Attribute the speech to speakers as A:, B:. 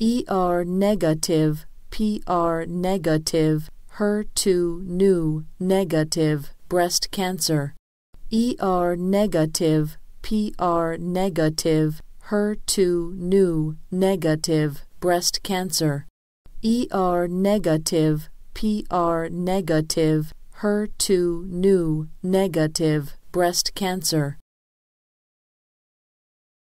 A: ER negative, PR negative, HER2 Neu negative breast cancer. ER negative, PR negative, HER2 Neu negative breast cancer. ER negative, PR negative, HER2 Neu negative breast cancer.